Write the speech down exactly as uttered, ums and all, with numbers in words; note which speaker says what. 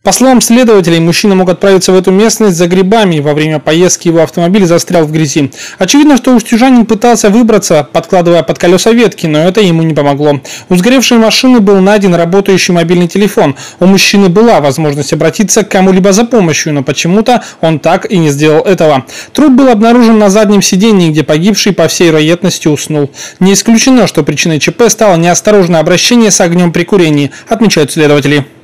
Speaker 1: По словам следователей, мужчина мог отправиться в эту местность за грибами. Во время поездки его автомобиль застрял в грязи. Очевидно, что устюжанин пытался выбраться, подкладывая под колеса ветки, но это ему не помогло. У сгоревшей машины был найден работающий мобильный телефон. У мужчины была возможность обратиться к кому-либо за помощью, но почему-то он так и не сделал этого. Труп был обнаружен на заднем сидении, где погибший, по всей вероятности, уснул. Не исключено, что причиной ЧП стало неосторожное обращение с огнем при курении, отмечают следователи.